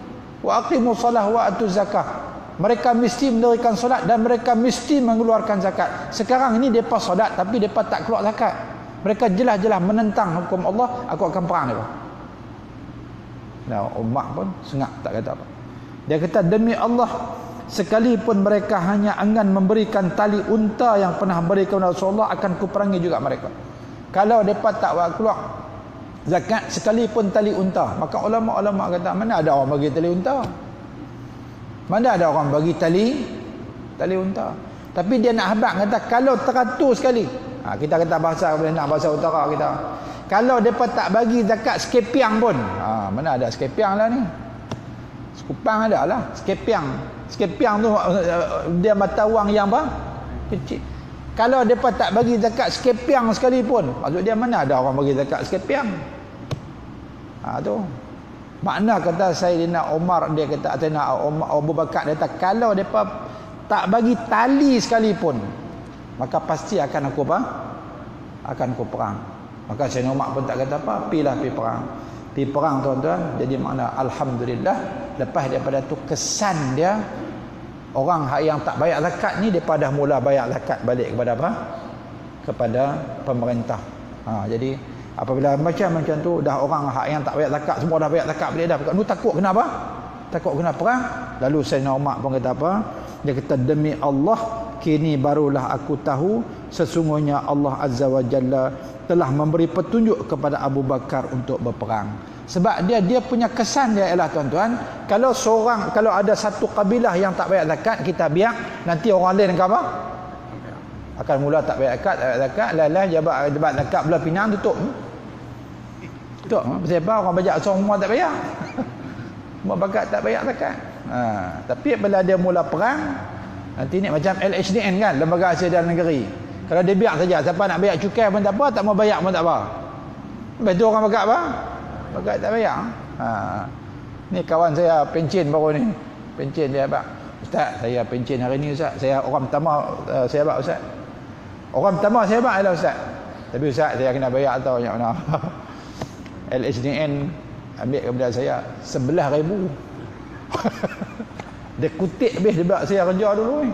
Wa aqimus solah wa atuz zakah. Mereka mesti mendirikan solat dan mereka mesti mengeluarkan zakat. Sekarang ini depa solat tapi depa tak keluar zakat. Mereka jelas-jelas menentang hukum Allah, aku akan perang depa. Nah, Umar pun sengak tak kata apa. Dia kata demi Allah, sekalipun mereka hanya enggan memberikan tali unta yang pernah berikan Rasulullah, akan kuperangi juga mereka. Kalau mereka tak keluar zakat sekalipun tali unta, maka ulama-ulama kata mana ada orang bagi tali unta, mana ada orang bagi tali unta. Tapi dia nak habaq kata kalau teratur sekali, kita kata bahasa nak bahasa utara kita, kalau mereka tak bagi zakat sekepiang pun, mana ada sekepiang lah ni, sekupang ada lah, sekepiang tu dia mata wang yang apa? Kecil. Kalau mereka tak bagi zakat sekepiang sekalipun, maksud dia mana ada orang bagi zakat sekepiang. Tu makna kata Sayyidina Umar, dia kata Sayyidina Abu Bakar, dia kata kalau mereka tak bagi tali sekalipun, maka pasti akan aku apa? Akan aku perang. Maka Sayyidina Umar pun tak kata apa, pergi perang. Pergi perang tuan-tuan. Jadi makna alhamdulillah, lepas daripada tu kesan dia, orang yang tak bayar zakat ni, mereka dah mula bayar zakat balik kepada apa? Kepada pemerintah. Jadi apabila macam tu, dah orang yang tak bayar zakat semua dah bayar zakat balik dah. Lu takut kenapa? Takut kena perang. Lalu Sayyidina Umar pun kata apa? Dia kata demi Allah, kini barulah aku tahu sesungguhnya Allah Azza wa Jalla telah memberi petunjuk kepada Abu Bakar untuk berperang. Sebab dia punya kesan dia ialah tuan-tuan, kalau ada satu kabilah yang tak bayar zakat, kita biar, nanti orang lain apa? Akan mula tak bayar zakat, jabat zakat belah Pinang tutup. Sebab orang banyak semua tak bayar. Semua bakat tak bayar zakat. Tapi bila dia mula perang, nanti ni macam LHDN kan, Lembaga Hasil Dalam Negeri. Kalau dia biar saja, siapa nak bayar cukai pun tak apa, tak mau bayar pun tak apa. Lepas tu orang bakat apa? Bakat tak bayar. Ni kawan saya pencen baru ni. Pencen dia abang. Ustaz, saya pencen hari ni Ustaz. Saya orang pertama saya abang Ustaz. Orang pertama saya abang adalah Ustaz. Tapi Ustaz, saya kena bayar tau macam mana. LHDN ambil kepada saya 11,000. Dia kutip habis sebab saya kerja dulu ni.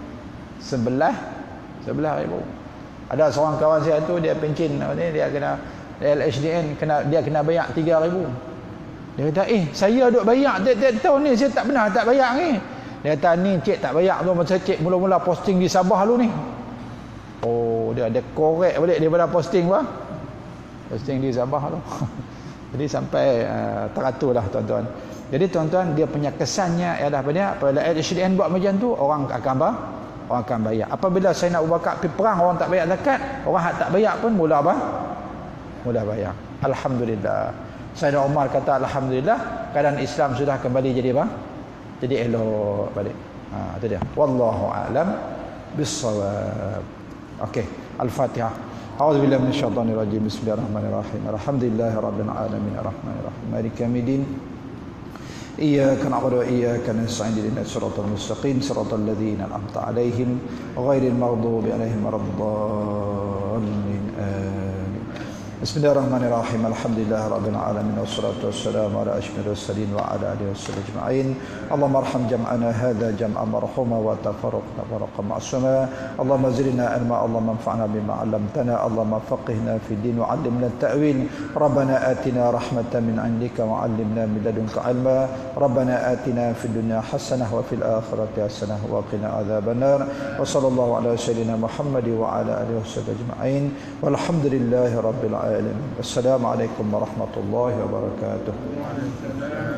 11,000. Ada seorang kawan saya tu, dia pencen ni, dia kena LHDN, dia kena bayar 3,000. Dia kata, saya duk bayar tiap-tiap tahun ni, saya tak pernah tak bayar ni. Dia kata, ni cik tak bayar tu, masa cik mula-mula posting di Sabah dulu ni. Dia ada korek balik daripada posting apa? Posting di Sabah tu. Jadi sampai teratur lah tuan-tuan. Jadi tuan-tuan, dia punya kesannya ialah apabila LHDN buat macam tu, orang akan apa? Orang akan bayar. Apabila Sayyidina Abu Bakar pergi perang, orang tak bayar zakat, orang tak bayar pun mula apa? Mula bayar. Alhamdulillah. Sayyidina Umar kata alhamdulillah, keadaan Islam sudah kembali jadi apa? Jadi elok balik. Itu dia. Wallahu a'lam bis-shawab. Okey, Al-Fatihah. A'udzu billahi minasyaitonir rajim. Bismillahirrahmanirrahim. Alhamdulillahirabbil alamin arrahmanirrahim. Maliki yaumiddin. إياك نعبد وإياك نستعين اهدنا الصراط المستقيم صراط الذين أنعمت عليهم غير المغضوب عليهم ولا الضالين آمين. بسم الله الرحمن الرحيم. الحمد لله رب العالمين والصلاة والسلام على أشرف المرسلين وعلى آله وصحبه أجمعين. اللهم ارحم جمعنا هذا جمعا مرحوما وتفرقنا فرقا معصوما. اللهم زدنا علما، اللهم انفعنا بما علمتنا، اللهم فقهنا في الدين وعلمنا التأويل. ربنا آتنا رحمة من عندك وعلمنا من لدنك علما. ربنا آتنا في الدنيا حسنة وفي الآخرة حسنة وقنا عذاب النار. وصلى الله على سيدنا محمد وعلى آله وصحبه أجمعين والحمد لله رب العالمين. السلام عليكم ورحمة الله وبركاته.